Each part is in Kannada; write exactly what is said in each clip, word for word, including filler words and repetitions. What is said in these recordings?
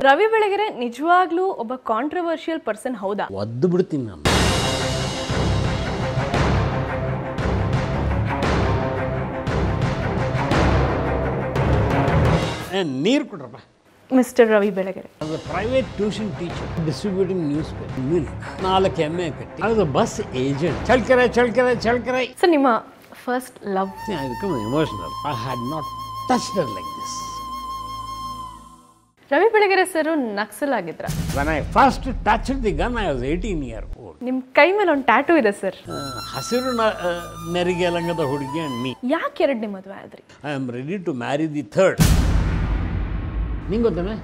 ರವಿ ಬೆಳಗೆರೆ ನಿಜವಾಗ್ಲೂ ಒಬ್ಬ ಕಾಂಟ್ರವರ್ಷಿಯಲ್ ಪರ್ಸನ್ ಹೌದಾ? ಒದ್ದು ಬಿಡ್ತೀನಿ ನಾನು. ನೀರು ಕೊಡ್ರಪ್ಪ. Mister Ravi Belagere as a private tuition teacher distributing news paper milk ನಾಲ್ಕು ಎಮ್ಮೆ ಕಟ್ಟಿ as a bus agent Challakere Challakere Challakere. Sir, ನಿಮ್ಮ first love? I become emotional. I had not touched her like this. Ravi Belagere sir Naxal ಆಗಿದ್ರ? When I first touched the gun, I was eighteen years old. ನಿಮ್ಮ ಕೈ ಮೇಲೆ ಒಂದು ಟ್ಯಾಟೂ ಇದೆ ಸರ್. ಹಸಿರು ನೆರಿಗೆ ಲಂಗದ ಹುಡುಗಿ ಅಂಡ್ ಮೀ. ಯಾಕೆ ಎರಡನೇ ಮದುವೆ ಆದ್ರಿ? I am ready to marry the third. ನಿಂಗೆ ಗೊತ್ತಾನೆ?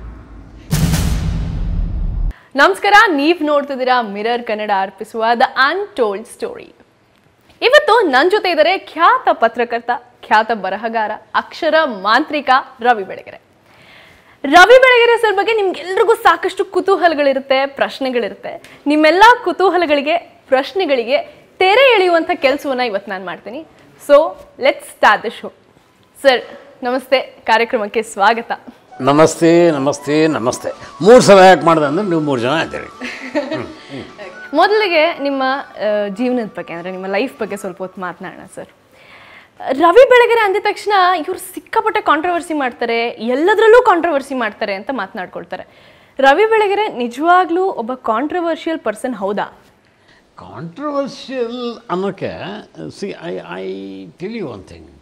ನಮಸ್ಕಾರ, ನೀವು ನೋಡ್ತಿದ್ದೀರಾ ಮಿರರ್ ಕನ್ನಡ ಅರ್ಪಿಸುವ ದ ಅನ್ಟೋಲ್ಡ್ ಸ್ಟೋರಿ. ಇವತ್ತು ನನ್ನ ಜೊತೆ ಇದ್ದಾರೆ ಖ್ಯಾತ ಪತ್ರಕರ್ತ, ಖ್ಯಾತ ಬರಹಗಾರ, ಅಕ್ಷರ ಮಾಂತ್ರಿಕ ರವಿ ಬೆಳಗೆರೆ. ರವಿ ಬೆಳಗೆರೆ ಸರ್ ಬಗ್ಗೆ ನಿಮ್ಗೆಲ್ರಿಗೂ ಸಾಕಷ್ಟು ಕುತೂಹಲಗಳಿರುತ್ತೆ, ಪ್ರಶ್ನೆಗಳಿರುತ್ತೆ. ನಿಮ್ಮೆಲ್ಲ ಕುತೂಹಲಗಳಿಗೆ, ಪ್ರಶ್ನೆಗಳಿಗೆ ತೆರೆ ಎಳೆಯುವಂಥ ಕೆಲಸವನ್ನ ಇವತ್ತು ನಾನು ಮಾಡ್ತೀನಿ. So let's start the show. Sir ನಮಸ್ತೆ, ಕಾರ್ಯಕ್ರಮಕ್ಕೆ ಸ್ವಾಗತ. ನಮಸ್ತೆ ನಮಸ್ತೆ ನಮಸ್ತೆ. ಮೂರು ಸಲ ಯಾಕೆ ಮಾಡಿದೆ ಅಂದರೆ ನೀವು ಮೂರು ಜನ ಇದ್ದೀರಿ. ಮೊದಲಿಗೆ ನಿಮ್ಮ ಜೀವನದ ಬಗ್ಗೆ, ಅಂದರೆ ನಿಮ್ಮ ಲೈಫ್ ಬಗ್ಗೆ ಸ್ವಲ್ಪ ಹೊತ್ತು ಮಾತನಾಡೋಣ ಸರ್. ರವಿ ಬೆಳಗೆರೆ ಅಂದ ತಕ್ಷಣ ಇವರು ಸಿಕ್ಕಾಪಟ್ಟೆ ಕಾಂಟ್ರವರ್ಸಿ ಮಾಡ್ತಾರೆ, ಎಲ್ಲದರಲ್ಲೂ ಕಾಂಟ್ರವರ್ಸಿ ಮಾಡ್ತಾರೆ ಅಂತ ಮಾತನಾಡ್ಕೊಳ್ತಾರೆ. ರವಿ ಬೆಳಗೆರೆ ನಿಜವಾಗ್ಲೂ ಒಬ್ಬ ಕಾಂಟ್ರವರ್ಷಿಯಲ್ ಪರ್ಸನ್ ಹೌದಾ? ಕಾಂಟ್ರವರ್ಷಿಯಲ್ ಅನ್ನೋಕ್ಕೆ see I I tell you one thing.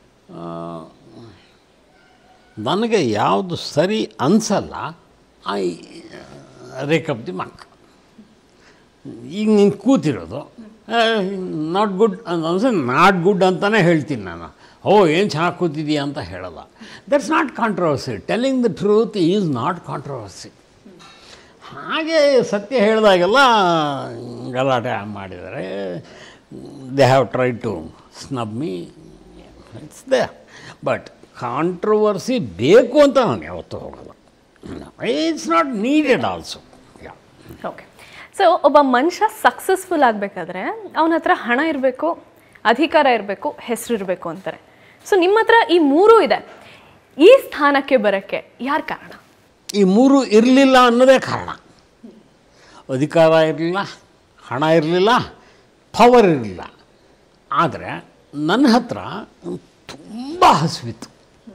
ನನಗೆ ಯಾವುದು ಸರಿ ಅನಿಸಲ್ಲ, I rake up the mark. ಈಗ ನೀನು ಕೂತಿರೋದು ನಾಟ್ ಗುಡ್ ಅಂತ ನಾಟ್ ಗುಡ್ ಅಂತಲೇ ಹೇಳ್ತೀನಿ ನಾನು. ಓ ಏನು ಚೆನ್ನಾಗಿ ಕೂತಿದೀಯ ಅಂತ ಹೇಳಲ್ಲ. That's not controversy. Telling the truth is not controversy. ಹಾಗೆ ಸತ್ಯ ಹೇಳಿದಾಗೆಲ್ಲ ಗಲಾಟೆ ಮಾಡಿದ್ದಾರೆ. They have try to snub me, it's they. But controversy ಬೇಕು ಅಂತ ನಾನು ಯಾವತ್ತೂ ಹೋಗಲ್ಲ. It's not needed also. Okay. So ಒಬ್ಬ ಮನುಷ್ಯ ಸಕ್ಸಸ್ಫುಲ್ ಆಗಬೇಕಾದ್ರೆ ಅವನ ಹತ್ರ ಹಣ ಇರಬೇಕು, ಅಧಿಕಾರ ಇರಬೇಕು, ಹೆಸರು ಇರಬೇಕು ಅಂತಾರೆ. ಸೊ ನಿಮ್ಮ ಹತ್ರ ಈ ಮೂರೂ ಇದೆ. ಈ ಸ್ಥಾನಕ್ಕೆ ಬರೋಕ್ಕೆ ಯಾರು ಕಾರಣ? ಈ ಮೂರು ಇರಲಿಲ್ಲ ಅನ್ನೋದೇ ಕಾರಣ. ಅಧಿಕಾರ ಇರಲಿಲ್ಲ, ಹಣ ಇರಲಿಲ್ಲ, ಪವರ್ ಇರಲಿಲ್ಲ. ಆದರೆ ನನ್ನ ಹತ್ರ ತುಂಬ ಹಸಿವಿತ್ತು.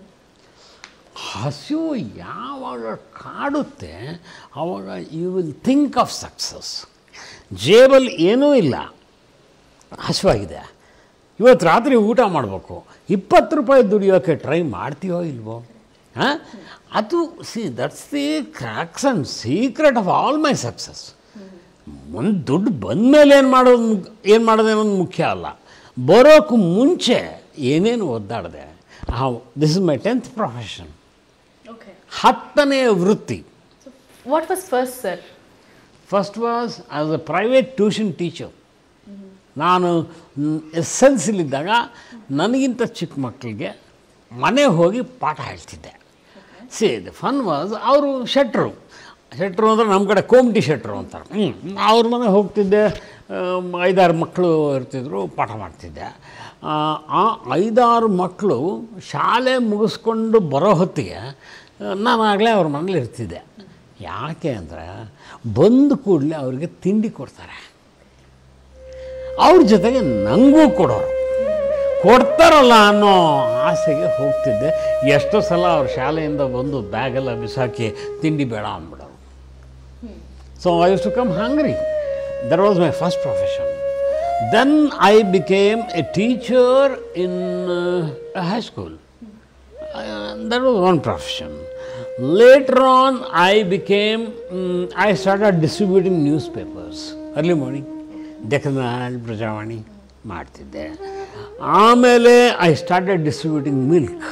ಹಸಿವು ಯಾವಾಗ ಕಾಡುತ್ತೆ ಆವಾಗ you will think of success. ಜೇಬಲ್ಲಿ ಏನೂ ಇಲ್ಲ, ಹಸಿವಾಗಿದೆ, ಇವತ್ತು ರಾತ್ರಿ ಊಟ ಮಾಡಬೇಕು, ಇಪ್ಪತ್ತು ರೂಪಾಯಿ ದುಡಿಯೋಕ್ಕೆ ಟ್ರೈ ಮಾಡ್ತೀವೋ ಇಲ್ವೋ? ಹಾಂ, ಅದು see that's the cracks and secret of all my success. ಒಂದು ದುಡ್ಡು ಬಂದ ಮೇಲೆ ಏನು ಮಾಡೋದು ಏನು ಮಾಡೋದು ಅನ್ನೋದು ಮುಖ್ಯ ಅಲ್ಲ, ಬರೋಕ್ಕೂ ಮುಂಚೆ ಏನೇನು ಒದ್ದಾಡಿದೆ. How this is my tenth profession, ಹತ್ತನೆಯ ವೃತ್ತಿ. What was first sir? First was as a private tuition teacher. ನಾನು ಎಸ್ ಎಲ್ ಸಿಲಿದ್ದಾಗ ನನಗಿಂತ ಚಿಕ್ಕ ಮಕ್ಕಳಿಗೆ ಮನೆ ಹೋಗಿ ಪಾಠ ಹೇಳ್ತಿದ್ದೆ. ಸಿ ದ ಫನ್ ವಾಸ್, ಅವರು ಶೆಟ್ರು ಶೆಟ್ರು ಅಂದರೆ ನಮ್ಮ ಕಡೆ ಕೋಮಟಿ ಶೆಟ್ರು ಅಂತಾರೆ. ಹ್ಞೂ ಅವ್ರ ಮನೆ ಹೋಗ್ತಿದ್ದೆ, ಐದಾರು ಮಕ್ಕಳು ಇರ್ತಿದ್ರು, ಪಾಠ ಮಾಡ್ತಿದ್ದೆ. ಆ ಐದಾರು ಮಕ್ಕಳು ಶಾಲೆ ಮುಗಿಸ್ಕೊಂಡು ಬರೋ ಹೊತ್ತಿಗೆ ನಾನು ಆಗಲೇ ಅವ್ರ ಮನೇಲಿ ಇರ್ತಿದ್ದೆ. ಯಾಕೆ ಅಂದರೆ ಬಂದ ಕೂಡಲೇ ಅವ್ರಿಗೆ ತಿಂಡಿ ಕೊಡ್ತಾರೆ, ಅವ್ರ ಜೊತೆಗೆ ನನಗೂ ಕೊಡೋರು, ಕೊಡ್ತಾರಲ್ಲ ಅನ್ನೋ ಆಸೆಗೆ ಹೋಗ್ತಿದ್ದೆ. ಎಷ್ಟೋ ಸಲ ಅವ್ರ ಶಾಲೆಯಿಂದ ಬಂದು ಬ್ಯಾಗೆಲ್ಲ ಬಿಸಾಕಿ ತಿಂಡಿ ಬೇಡ ಅಂದ್ಬಿಡೋರು. So I use to come hungry. That was my first profession. Then I became a teacher in high school. That was one profession. Later on, I became, um, I started distributing newspapers. Early morning, Deccanal, Prajavani, ಮಾಡ್ತಿದ್ದೆ. ಆಮೇಲೆ ಐ ಸ್ಟಾರ್ಟೆಡ್ ಡಿಸ್ಟ್ರಿಬ್ಯೂಟಿಂಗ್ ಮಿಲ್ಕ್.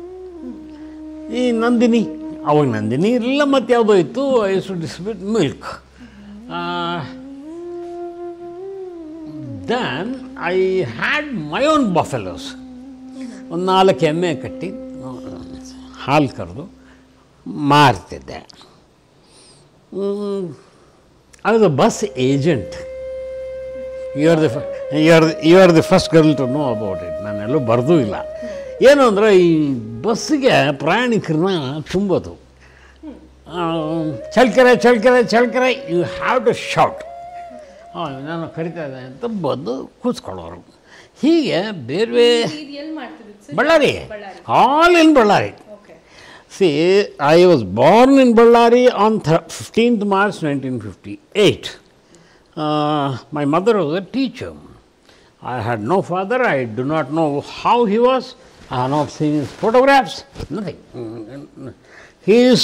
ಈ ನಂದಿನಿ, ಅವಾಗ ನಂದಿನಿ ಇರಲಿಲ್ಲ, ಮತ್ತು ಯಾವುದೋ ಇತ್ತು. I use to distribute milk. Then I had my own buffaloes. ಒಂದು ನಾಲ್ಕು ಎಮ್ಮೆ ಕಟ್ಟಿ ಹಾಲು ಕರೆದು ಮಾರ್ತಿದ್ದೆ. I was a bus agent. You are the you are you are the first girl to know about it. ನಾನೆಲ್ಲೂ ಬರೆದೂ ಇಲ್ಲ. ಏನು ಅಂದರೆ ಈ ಬಸ್ಸಿಗೆ ಪ್ರಯಾಣಿಕರನ್ನ ತುಂಬೋದು. Challakere Challakere Challakere you have to shout. ನಾನು ಕರಿತಾ ಇದ್ದೆ ಅಂತ ಬಂದು ಕೂತ್ಕೊಳ್ಳೋರು. ಹೀಗೆ ಬೇರೆ ಬೇರೆ Ballari, all in Ballari. C, I was born in Ballari on the fifteenth March nineteen fifty eight. My mother was a teacher. I had no father. I do not know how he was. I have not seen his photographs. Nothing. He is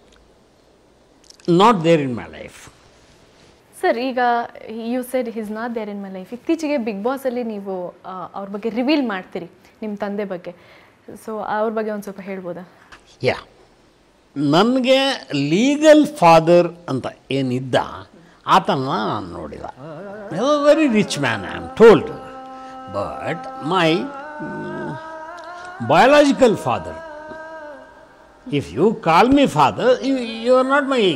not there in my life. Sir, ಈಗ you said he is not there in my life. ಇತ್ತೀಚೆಗೆ ಬಿಗ್ ಬಾಸಲ್ಲಿ ನೀವು ಅವ್ರ ಬಗ್ಗೆ ರಿವೀಲ್ ಮಾಡ್ತೀರಿ, ನಿಮ್ಮ ತಂದೆ ಬಗ್ಗೆ. ಸೊ ಅವ್ರ ಬಗ್ಗೆ ಒಂದು ಸ್ವಲ್ಪ ಹೇಳ್ಬೋದಾ? ಯಾ, ನನಗೆ ಲೀಗಲ್ ಫಾದರ್ ಅಂತ ಏನಿದ್ದ ಆತನ ನಾನು ನೋಡಿಲ್ಲ. Very rich man I am told. But my biological father, if you call me father, you, you are not my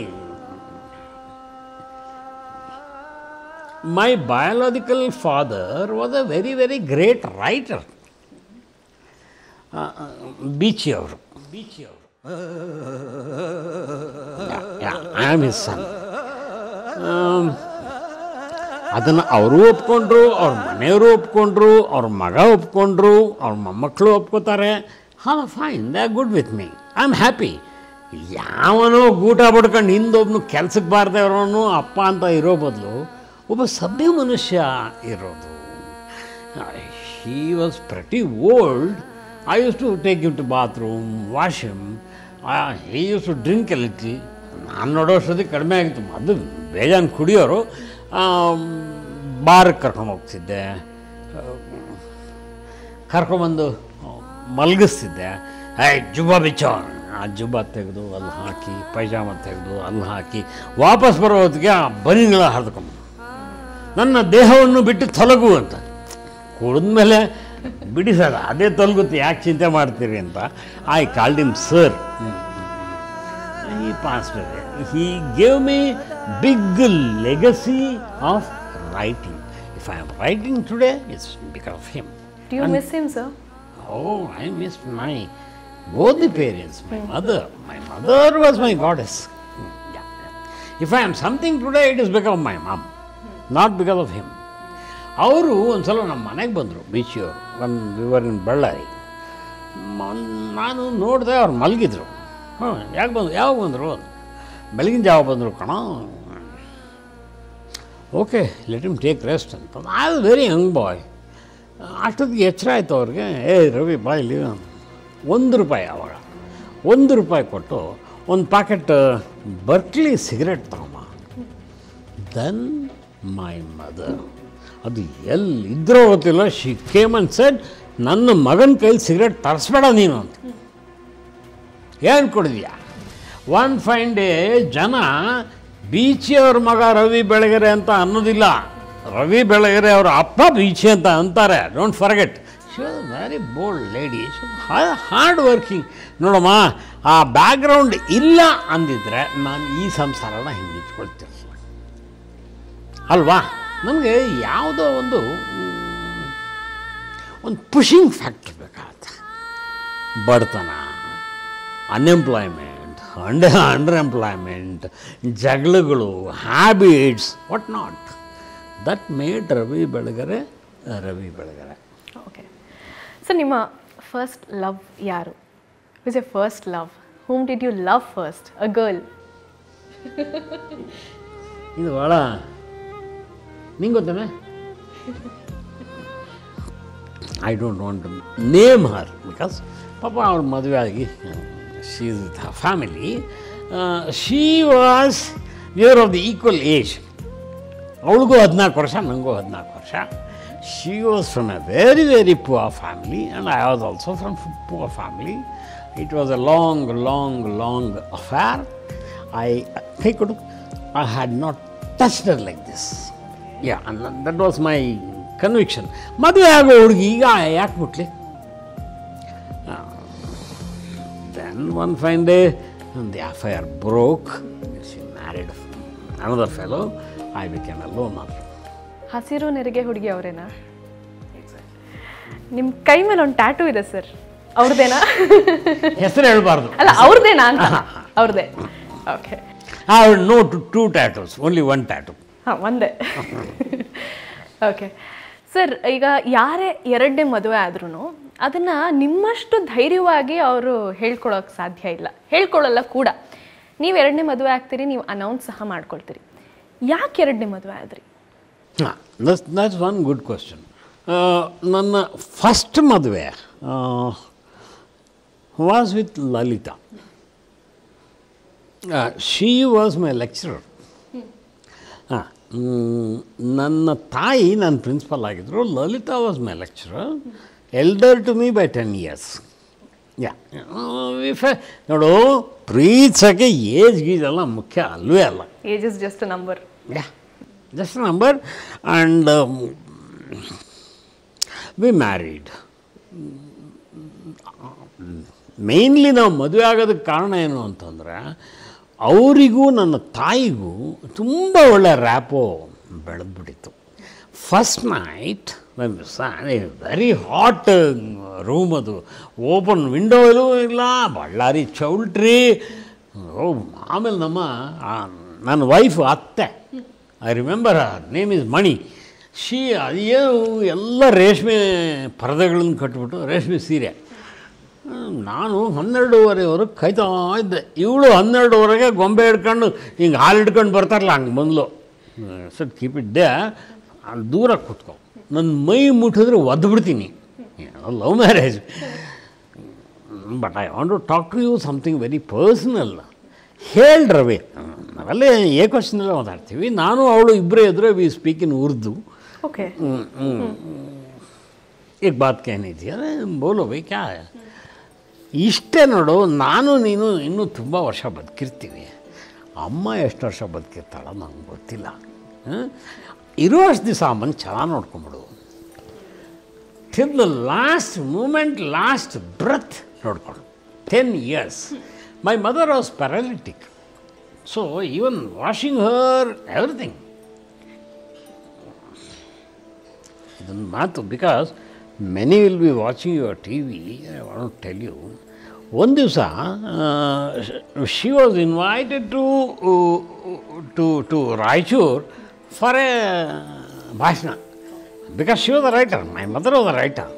my biological father was a very very great writer. uh, Beachy avaru Beachy avaru yeah, yeah, I am his son. um, ಅದನ್ನು ಅವರು ಒಪ್ಕೊಂಡ್ರು, ಅವ್ರ ಮನೆಯವರು ಒಪ್ಕೊಂಡ್ರು, ಅವ್ರ ಮಗ ಒಪ್ಕೊಂಡ್ರು, ಅವ್ರ ಮೊಮ್ಮಕ್ಕಳು ಒಪ್ಕೋತಾರೆ. ಹಾಂ, fine, they are good with me, I am happy. ಯಾವನೋ ಗೂಟ ಬಡ್ಕೊಂಡು ಹಿಂದೊಬ್ಬನು ಕೆಲ್ಸಕ್ಕೆ ಬಾರದೆ ಇರೋನು ಅಪ್ಪ ಅಂತ ಇರೋ ಬದಲು ಒಬ್ಬ ಸಭ್ಯ ಮನುಷ್ಯ ಇರೋದು. He was pretty old. I use to take you to bathroom, wash him. He use to drink a little. ನಾನು ನೋಡೋ ಅಷ್ಟೊತ್ತಿಗೆ ಕಡಿಮೆ ಆಗಿತ್ತು. ಅದು ಬೇಜಾನ್ ಕುಡಿಯೋರು. ಬಾರ್ಗೆ ಕರ್ಕೊಂಡು ಹೋಗ್ತಿದ್ದೆ, ಕರ್ಕೊಂಬಂದು ಮಲಗಿಸ್ತಿದ್ದೆ. ಐ ಜುಬ್ಬ ಬಿಚ್ಚೋ, ಆ ಜುಬ್ಬ ತೆಗೆದು ಅಲ್ಲಿ ಹಾಕಿ, ಪೈಜಾಮ ತೆಗೆದು ಅಲ್ಲಿ ಹಾಕಿ, ವಾಪಸ್ ಬರೋ ಹೊತ್ತಿಗೆ ಆ ಬನಿಗಳ ಹರಿದ್ಕೊಂಡು ನನ್ನ ದೇಹವನ್ನು ಬಿಟ್ಟು ತೊಲಗು ಅಂತ. ಕುಡಿದ್ಮೇಲೆ ಬಿಡಿಸಲ್ಲ, ಅದೇ ತೊಲಗುತ್ತೆ, ಯಾಕೆ ಚಿಂತೆ ಮಾಡ್ತೀರಿ ಅಂತ. I called him sir. He passed away. He gave me big legacy of writing. If I am writing today, it's because of him. Do you and miss him, sir? Oh, I miss my both the parents. My mm. mother. My mother was my goddess. Mm. Yeah, yeah. If I am something today, it is because of my mom, mm. not because of him. ಅವರು ಒಂದು ಸಲ ನಮ್ಮ ಮನೆಗೆ ಬಂದರು, ಬೀಚಿಯವರು. ಒಂದು ವಿವರ್ ಇನ್ ಬಳ್ಳಾರಿ. ನಾನು ನೋಡಿದೆ, ಅವ್ರು ಮಲಗಿದ್ರು. ಹಾಂ, ಯಾಕೆ ಬಂದರು, ಯಾವಾಗ ಬಂದರು? ಬೆಳಗಿನ ಜಾವ ಬಂದರು ಕಣ. Okay, let him take rest ಅಂತ. I was very young boy. ಅಷ್ಟೊತ್ತಿಗೆ ಎಚ್ಚರ ಆಯಿತು ಅವ್ರಿಗೆ. ಏ ರವಿ ಬಾಯ್ಲಿ, ಒಂದು ರೂಪಾಯಿ ಆವಾಗ ಒಂದು ರೂಪಾಯಿ ಕೊಟ್ಟು ಒಂದು ಪ್ಯಾಕೆಟ್ ಬರ್ಕ್ಲಿ ಸಿಗರೆಟ್ ತಗೊಂಬ. ದೆನ್ ಮೈ ಮದರ್, ಅದು ಎಲ್ಲಿದ್ರೋ ಗೊತ್ತಿಲ್ಲ, ಶಿ ಕೇಮ್ ಅಂಡ್ ಸೆಡ್, ನನ್ನ ಮಗನ ಕೈಲಿ ಸಿಗರೆಟ್ ತರಿಸ್ಬೇಡ ನೀನು ಅಂತ. ಏನು ಕೊಡಿದ್ಯಾ? ಒನ್ ಫೈನ್ ಡೇ ಜನ ಬೀಚಿಯವ್ರ ಮಗ ರವಿ ಬೆಳಗೆರೆ ಅಂತ ಅನ್ನೋದಿಲ್ಲ, ರವಿ ಬೆಳಗೆರೆ ಅವರ ಅಪ್ಪ ಬೀಚಿ ಅಂತ ಅಂತಾರೆ. Don't forget. She was a very bold lady, hard working. ನೋಡಮ್ಮ, ಆ ಬ್ಯಾಕ್ಗ್ರೌಂಡ್ ಇಲ್ಲ ಅಂದಿದ್ರೆ ನಾನು ಈ ಸಂಸಾರನ ಹಿಂಗಿಟ್ಕೊಳ್ತೀನಿ ಅಲ್ವಾ? ನನಗೆ ಯಾವುದೋ ಒಂದು ಒಂದು ಪುಷಿಂಗ್ ಫ್ಯಾಕ್ಟರ್ ಬೇಕಾಗತ್ತೆ. ಬಡತನ, ಅನ್ಎಂಪ್ಲಾಯ್ಮೆಂಟ್, ಅಂಡರ್ ಅಂಡರ್ ಎಂಪ್ಲಾಯ್ಮೆಂಟ್, ಜಗಳಗಳು, habits, what not. That made Ravi Belagere Ravi Belagere. Okay sir, ನಿಮ್ಮ ಫಸ್ಟ್ ಲವ್ ಯಾರು? Was a first love? Whom did you love first? A girl? ಇದು ಭಾಳ ನಿಂಗೆ ಗೊತ್ತೇನೆ. I don't want to name her because ಪಾಪ ಅವ್ರ ಮದುವೆ ಆಗಿ she is with her family. She was your of the equal age. ಅವಳಿಗೂ ಹದಿನಾಲ್ಕು ವರ್ಷ, ನನಗೂ ಹದಿನಾಲ್ಕು ವರ್ಷ. She was from a very very poor family and I was also from poor family. It was a long long long affair. I ಕೈ ಕೊಡು, I had not touched her like this. Ya, that was my conviction. ಮದುವೆ ಆಗೋ ಹುಡುಗಿ ಈಗ ಯಾಕೆ ಬಿಟ್ಲಿ? Then one fine day the affair broke. She married another fellow. I became a loner. ಹಸಿರು ನೆರಿಗೆ ಹುಡುಗಿ ಅವರೇನಾ? ನಿಮ್ಮ ಕೈ ಮೇಲೆ ಒಂದು ಟ್ಯಾಟೂ ಇದೆ ಸರ್, ಅವ್ರದ್ದೇನಾ? ಹೆಸರು ಹೇಳ್ಬಾರ್ದು. ಅಲ್ಲ, ಅವ್ರದ್ದೇನಾ ಅಂತ. ಅವ್ರದ್ದೇ. Okay. I have no two two tattoos, only one tattoo. ಹಾಂ, ಒಂದೇ. ಓಕೆ ಸರ್, ಈಗ ಯಾರೇ ಎರಡನೇ ಮದುವೆ ಆದ್ರೂ ಅದನ್ನು ನಿಮ್ಮಷ್ಟು ಧೈರ್ಯವಾಗಿ ಅವರು ಹೇಳ್ಕೊಳೋಕೆ ಸಾಧ್ಯ ಇಲ್ಲ, ಹೇಳ್ಕೊಳ್ಳಲ್ಲ ಕೂಡ. ನೀವು ಎರಡನೇ ಮದುವೆ ಆಗ್ತೀರಿ, ನೀವು ಅನೌನ್ಸ್ ಸಹ ಮಾಡ್ಕೊಳ್ತೀರಿ. ಯಾಕೆ ಎರಡನೇ ಮದುವೆ ಆದ್ರಿ? ಹಾಂ, that's that's one good question. ನನ್ನ ಫಸ್ಟ್ ಮದುವೆ was with Lalitha. She was my lecturer. ಹಾಂ, ನನ್ನ ತಾಯಿ ನನ್ನ ಪ್ರಿನ್ಸಿಪಲ್ ಆಗಿದ್ದರು. Lalitha was my lecturer, elder to me by ten years. Ya if ನೋಡು, ಪ್ರೀತಿಸೋಕ್ಕೆ ಏಜ್ ಗೀಜೆಲ್ಲ ಮುಖ್ಯ ಅಲ್ವೇ ಅಲ್ಲ. Age is just a number. Ya, just a number. And we married. Mainly ನಾವು ಮದುವೆ ಆಗೋದಕ್ಕೆ ಕಾರಣ ಏನು ಅಂತಂದರೆ, ಅವರಿಗೂ ನನ್ನ ತಾಯಿಗೂ ತುಂಬ ಒಳ್ಳೆಯ ರ್ಯಾಪೋ ಬೆಳೆದ್ಬಿಟ್ಟಿತ್ತು. First night very hot room, ಅದು ಓಪನ್ ವಿಂಡೋ ಎಲ್ಲೂ ಇಲ್ಲ, ಬಳ್ಳಾರಿ ಚೌಲ್ಟ್ರಿ. ಆಮೇಲೆ ನಮ್ಮ ನನ್ನ ವೈಫ್ ಅತ್ತೆ, I remember her name is Mani. She ಅದೇನು ಎಲ್ಲ ರೇಷ್ಮೆ ಪರದೆಗಳನ್ನು ಕಟ್ಬಿಟ್ಟು ರೇಷ್ಮೆ ಸೀರೆ. ನಾನು ಹನ್ನೆರಡೂವರೆವರೆಗೆ ಕಾಯ್ತಾ ಇದ್ದೆ. ಇವಳು ಹನ್ನೆರಡುವರೆಗೆ ಗೊಂಬೆ ಹಿಡ್ಕೊಂಡು ಹಿಂಗೆ ಹಾಲು ಹಿಡ್ಕೊಂಡು ಬರ್ತಾರಲ್ಲ, ಹಂಗೆ ಬಂದ್ಲು. ಸರ್ ಕೀಪ್ ಇದ್ದೆ, ಅಲ್ಲಿ ದೂರ ಕೂತ್ಕೊ, ನನ್ನ ಮೈ ಮುಟ್ಟಿದ್ರೆ ಒದ್ಬಿಡ್ತೀನಿ. Love marriage. But I want to talk to you something very personal. ಹೇಳ್ರವೆ, ನಾವೆಲ್ಲ ಏಕವಚನದಲ್ಲೇ ಮಾತಾಡ್ತೀವಿ. ನಾನು ಅವಳು ಇಬ್ಬರೇ ಇದ್ದರೆ we speak in Urdu. Okay. ಈಗ ಬಾತ್ ಕೇನಿದೆಯಾ ಬೋಲೋ ಬೈ ಕ್ಯಾ. ಇಷ್ಟೇ ನೋಡು, ನಾನು ನೀನು ಇನ್ನೂ ತುಂಬ ವರ್ಷ ಬದುಕಿರ್ತೀವಿ. ಅಮ್ಮ ಎಷ್ಟು ವರ್ಷ ಬದುಕಿರ್ತಾಳೋ ನಂಗೆ ಗೊತ್ತಿಲ್ಲ. ಇರುವಷ್ಟು ದಿವಸ ಅಮ್ಮನ ಚೆನ್ನಾಗಿ ನೋಡ್ಕೊಂಬಿಡು. Till the last moment, last breath ನೋಡ್ಕೊಂಡು. Ten years my mother was paralytic. So even washing her everything. ಇದೊಂದು ಮಾತು, because many will be watching your TV. I want to tell you, ಒಂದು ದಿವಸ she was invited to to to Raichur for a ಭಾಷಣ, because she was a writer, my mother was a writer.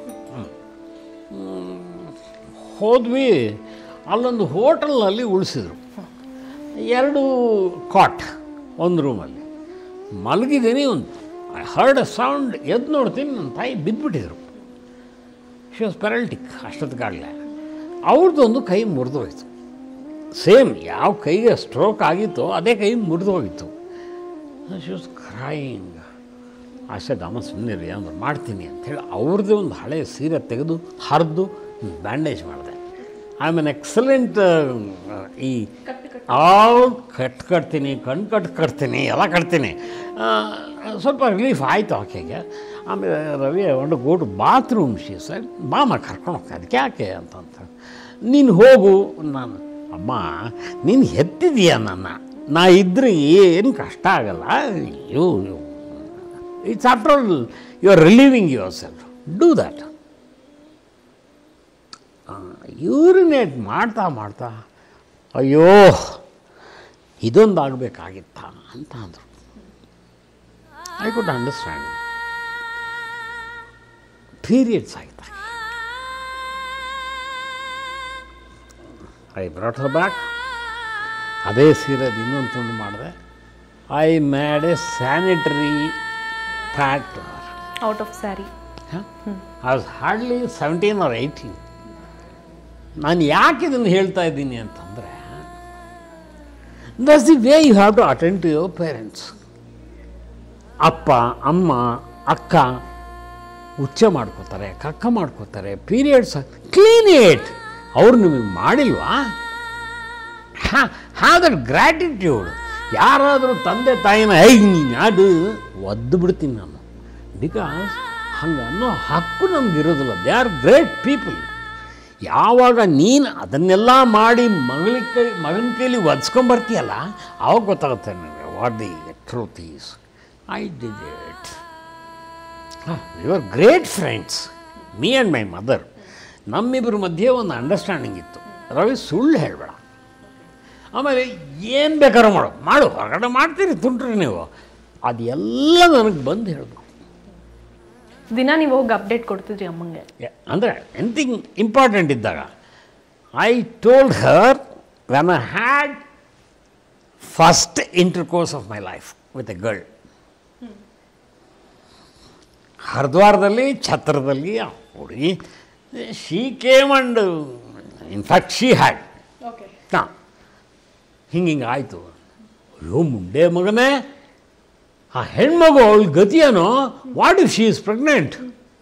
ಹೋದ್ವಿ, ಅಲ್ಲೊಂದು ಹೋಟೆಲ್ನಲ್ಲಿ ಉಳಿಸಿದ್ರು. ಎರಡು ಕಾಟ್ ಒಂದು ರೂಮಲ್ಲಿ ಮಲಗಿದ್ದೀನಿ. ಒಂದು ಐ ಹರ್ಡ್ ಅ ಸೌಂಡ್, ಎದ್ದು ನೋಡ್ತೀನಿ, ನನ್ನ ತಾಯಿ ಬಿದ್ದುಬಿಟ್ಟಿದ್ರು. ಶಿ ವಾಸ್ ಪ್ಯಾರಾಲಿಟಿಕ್ ಅಷ್ಟೊತ್ತಿಗಾಗಲೇ. ಅವ್ರದ್ದು ಒಂದು ಕೈ ಮುರಿದು ಹೋಯಿತು. ಸೇಮ್ ಯಾವ ಕೈಗೆ ಸ್ಟ್ರೋಕ್ ಆಗಿತ್ತೋ ಅದೇ ಕೈ ಮುರಿದು ಹೋಗಿತ್ತು. She was crying. ಅಷ್ಟೇ ಅಮ್ಮ ಸುಮ್ಮನೆ ಅಂದ್ರೆ ಮಾಡ್ತೀನಿ ಅಂಥೇಳಿ ಅವ್ರದ್ದೇ ಒಂದು ಹಳೆ ಸೀರೆ ತೆಗೆದು ಹರಿದು ಬ್ಯಾಂಡೇಜ್ ಮಾಡಿದೆ. I am an excellent. ಈ ಆಲ್ ಕಟ್ ಕಟ್ತೀನಿ, ಕಣ್ಣು ಕಟ್ ಕಟ್ತೀನಿ, ಎಲ್ಲ ಕಟ್ತೀನಿ. ಸ್ವಲ್ಪ ರಿಲೀಫ್ ಆಯಿತು ಆಕೆಗೆ. ಆಮೇಲೆ ರವಿ ಒಂದು ಗೋಟು ಬಾತ್ರೂಮ್ ಶಿ ಸರ್, ಮಾಮ ಕರ್ಕೊಂಡು ಹೋಗ್ತಾ ಅದಕ್ಕೆ ಯಾಕೆ ಅಂತಂತ. ನೀನು ಹೋಗು. ನಾನು, ಅಮ್ಮ ನೀನು ಹೆತ್ತಿದೀಯ ನನ್ನ, ನಾ ಇದ್ರೆ ಏನು ಕಷ್ಟ ಆಗಲ್ಲ. You it's after all you are relieving yourself, do that. Urinate ಮಾಡ್ತಾ ಮಾಡ್ತಾ ಅಯ್ಯೋ ಇದೊಂದು ಆಗಬೇಕಾಗಿತ್ತ ಅಂತ ಅಂದರು. I could understand. ಪೀರಿಯಡ್ಸ್ ಆಗಿದ್ದ. I brought her back. ಅದೇ ಸೀರೆದು ಇನ್ನೊಂದು ತುಂಡು ಮಾಡಿದೆ. I made a sanitary pad to her out of sari. I was hardly seventeen or eighteen. ನಾನು ಯಾಕೆ ಇದನ್ನು ಹೇಳ್ತಾ ಇದ್ದೀನಿ ಅಂತಂದರೆ, that's the way you have to attend to your parents. ಅಪ್ಪ, ಅಮ್ಮ, ಅಕ್ಕ ಉಚ್ಚ ಮಾಡ್ಕೋತಾರೆ, ಕಕ್ಕ ಮಾಡ್ಕೋತಾರೆ, ಪೀರಿಯಡ್ಸ್ ಕ್ಲೀನ್ ಇಟ್. ಅವ್ರು ನಿಮಗೆ ಮಾಡಿಲ್ವಾ? Have that gratitude. ಯಾರಾದರೂ ತಂದೆ ತಾಯಿನ ಐ ನೀನು ಅದು ಒದ್ದು ಬಿಡ್ತೀನಿ ನಾನು. ಬಿಕಾಸ್ ಹಂಗೆ ಅನ್ನೋ ಹಕ್ಕು ನಮಗಿರೋದಿಲ್ಲ. They are great people. ಯಾವಾಗ ನೀನು ಅದನ್ನೆಲ್ಲ ಮಾಡಿ ಮಗಳ ಕೈ ಮಗನ ಕೈಲಿ ಒದ್ಸ್ಕೊಂಬರ್ತೀಯಲ್ಲ, ಆವಾಗ ಗೊತ್ತಾಗುತ್ತೆ ನನಗೆ what the truth is. I did it. We are great friends, me and my mother. ನಮ್ಮಿಬ್ಬರ ಮಧ್ಯೆ ಒಂದು ಅಂಡರ್ಸ್ಟ್ಯಾಂಡಿಂಗ್ ಇತ್ತು. ರವಿ ಸುಳ್ಳು ಹೇಳಬೇಡ. ಆಮೇಲೆ ಏನು ಬೇಕಾದ್ರೂ ಮಾಡು ಮಾಡು ಹೊರಗಡೆ ಮಾಡ್ತೀರಿ ತುಂಟ್ರಿ ನೀವು, ಅದೆಲ್ಲ ನನಗೆ ಬಂದು ಹೇಳಬೇಕು. ದಿನ ನೀವು ಹೋಗಿ ಅಪ್ಡೇಟ್ ಕೊಡ್ತಿದ್ರಿ ಅಮ್ಮಂಗೆ? ಅಂದರೆ ಎನಿಥಿಂಗ್ ಇಂಪಾರ್ಟೆಂಟ್ ಇದ್ದಾಗ I told her when I had first intercourse of my life with a girl. ಹರಿದ್ವಾರದಲ್ಲಿ ಛತ್ರದಲ್ಲಿ ಹುಡುಗಿ, she came and in fact she had ಹಾಂ ಹಿಂಗೆ ಹಿಂಗೆ ಆಯಿತು. ಅಯ್ಯೋ ಮುಂಡೆ ಮಗನೇ, ಆ ಹೆಣ್ಮಗು ಅವಳ ಗತಿಯೇನೋ, what if she is pregnant?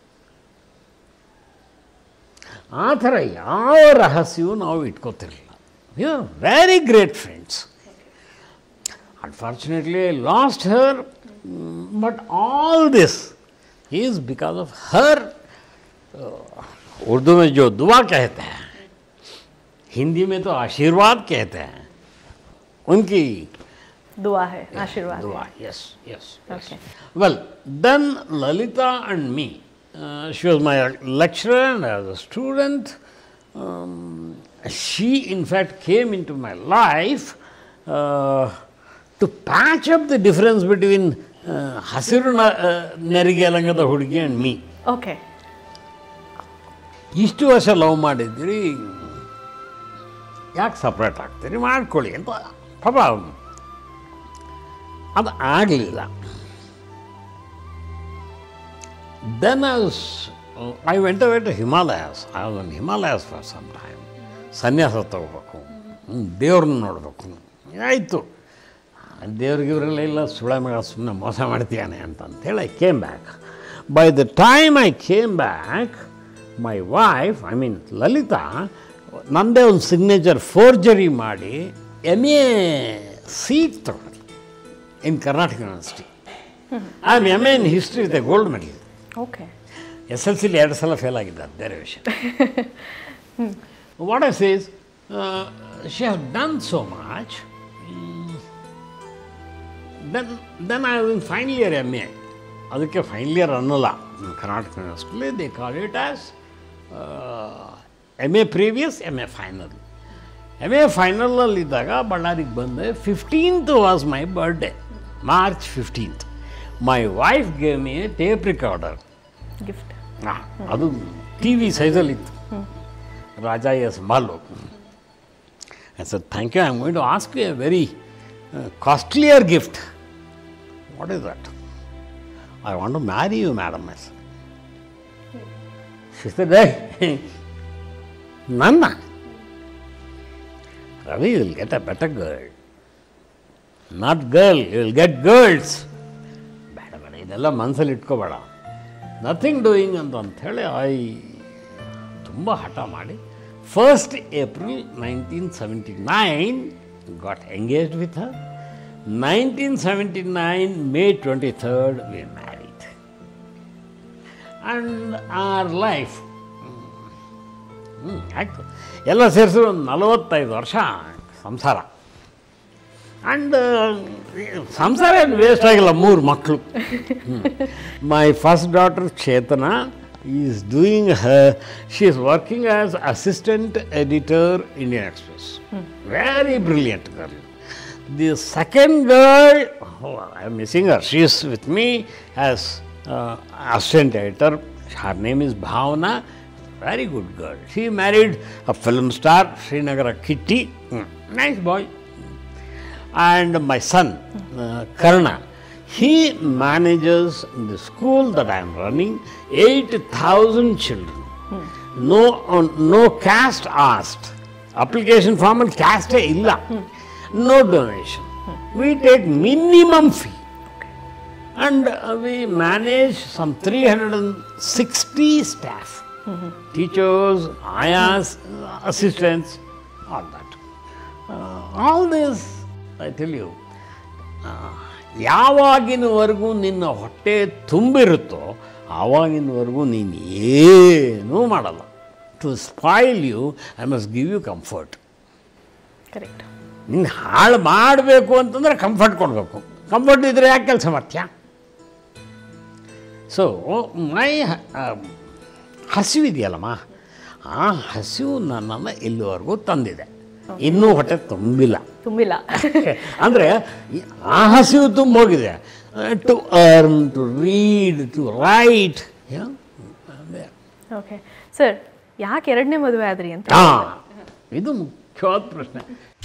ಆ ಥರ ಯಾವ ರಹಸ್ಯವೂ ನಾವು ಇಟ್ಕೋತಿರಲಿಲ್ಲ. We are very great friends. Unfortunately lost her, but all this is because of her. Urdu में जो दुआ कहते हैं, हिंदी में तो आशीर्वाद कहते हैं, उनकी दुआ है, आशीर्वाद दुआ. Yes, yes, yes. Okay. Well, then Lalita and me, uh, she was my lecturer and as a student. Um, she in fact came into my life uh, to patch up the difference between ಹಸಿರು ನೆರಿಗೆ ಲಂಗದ ಹುಡುಗಿ ಆ್ಯಂಡ್ ಮೀ. ಓಕೆ. ಇಷ್ಟು ವರ್ಷ ಲವ್ ಮಾಡಿದ್ದೀರಿ, ಯಾಕೆ ಸಪ್ರೇಟ್ ಆಗ್ತೀರಿ, ಮಾಡ್ಕೊಳ್ಳಿ ಅಂತ. ಪಾಪ ಅದು ಆಗಲಿಲ್ಲ. Then I was I went away to Himalayas. I was in Himalayas for some time. ಸನ್ಯಾಸ ತಗೋಬೇಕು, ದೇವ್ರನ್ನ ನೋಡಬೇಕು. ಆಯಿತು, ದೇವ್ರಿಗಿವ್ರೆಲ್ಲ ಇಲ್ಲ, ಸುಳ್ಳ ಮಗ ಸುಮ್ಮನೆ ಮೋಸ ಮಾಡ್ತೀಯಾನೆ ಅಂತಂತೇಳಿ I came back. By the time I came back, my wife, I mean Lalitha, ನನ್ನದೇ ಒಂದು ಸಿಗ್ನೇಚರ್ ಫೋರ್ಜರಿ ಮಾಡಿ ಎಮ್ ಎ ಸೀಟ್ ತಗೊಂಡು in Karnataka university. I am M A in history with a gold medal. Okay. ಎಸ್ ಎಲ್ ಸಿಲಿ ಎರಡು ಸಲ ಫೇಲ್ ಆಗಿದ್ದಾರೆ, ಬೇರೆ ವಿಷಯ. What I says, she has done so much. Then then I in final year M A. ಅದಕ್ಕೆ ಫೈನಲ್ ಇಯರ್ ಅನ್ನಲ್ಲ ಕರ್ನಾಟಕ ಯೂನಿವರ್ಸಿಟಿಲಿ, they call it as M A previous, M A final. M A ಫೈನಲಲ್ಲಿದ್ದಾಗ ಬಳ್ಳಾರಿಗೆ ಬಂದೆ. Fifteenth was my birthday, March fifteenth. My wife gave me a tape recorder gift. ಹಾಂ, ಅದು ಟಿ ವಿ ಸೈಜಲ್ಲಿತ್ತು, ರಾಜಾ ಎಸ್ ಮಾಲು. I said thank you, I am going to ask you a very costlier gift. What is that? I want to marry you, madam. I said. She said, hey, Nana, Ravi, you will get a better girl. Not girl, you will get girls. ಬೇಡ ಬೇಡ, ಇದೆಲ್ಲ ಮನಸ್ಸಲ್ಲಿ ಇಟ್ಕೋಬೇಡ, ನಥಿಂಗ್ ಡೂಯಿಂಗ್ ಅಂತ ಹೇಳಿ ಐ ತುಂಬ ಹಠ ಮಾಡಿ first April nineteen seventy nine got engaged with her. nineteen seventy-nine, May twenty-third, we married. And our life, ಆಯಿತು, ಎಲ್ಲ ಸೇರಿಸಿ ಒಂದು ನಲವತ್ತೈದು ವರ್ಷ ಸಂಸಾರ. ಆ್ಯಂಡ್ ಸಂಸಾರ ಏನು ವೇಸ್ಟ್ ಆಗಿಲ್ಲ, ಮೂರು ಮಕ್ಕಳು. My first daughter Chetana is doing her, she is working as assistant editor, Indian Express. Very brilliant girl. The second girl, oh, I am missing her. She is with me as uh, assistant editor. Her name is Bhavna. Very good girl. She married a film star, Srinagara Kitty. Mm. Nice boy. And my son, uh, Karna, he manages the school that I am running. eight thousand children. Hmm. No, uh, no caste asked. Application form and caste illa. Hmm. No donation. Hmm. We take minimum fee. Okay. And uh, we manage some three hundred sixty staff. Mm-hmm. Teachers, ayas, assistants, all that. Uh, all this, I tell you, ಯಾವಾಗಿನವರೆಗೂ ನಿನ್ನ ಹೊಟ್ಟೆ ತುಂಬಿರುತ್ತೋ ಆವಾಗಿನವರೆಗೂ ನೀನು ಏನೂ ಮಾಡಲ್ಲ. To spoil you, I must give you comfort. Correct. ನಿನ್ನ ಹಾಳು ಮಾಡಬೇಕು ಅಂತಂದರೆ ಕಂಫರ್ಟ್ ಕೊಡಬೇಕು. ಕಂಫರ್ಟ್ ಇದ್ದರೆ ಯಾಕೆ ಕೆಲಸ ಮಾಡ್ತೀಯ? ಸೊ ಮೈ ಹಸಿವಿದೆಯಲ್ಲಮ್ಮ, ಆ ಹಸಿವು ನನ್ನನ್ನು ಇಲ್ಲಿವರೆಗೂ ತಂದಿದೆ. ಇನ್ನೂ ಹೊಟ್ಟೆ ತುಂಬಿಲ್ಲ. ತುಂಬಿಲ್ಲ. ಅಂದರೆ ಆ ಹಸಿವು ತುಂಬ ಹೋಗಿದೆ. To earn, to read, to write. Okay sir, ಯಾಕೆ ಎರಡನೇ ಮದುವೆ ಆದ್ರಿ ಅಂತ? ಹಾಂ, ಇದು ಮುಖ್ಯವಾದ ಪ್ರಶ್ನೆ.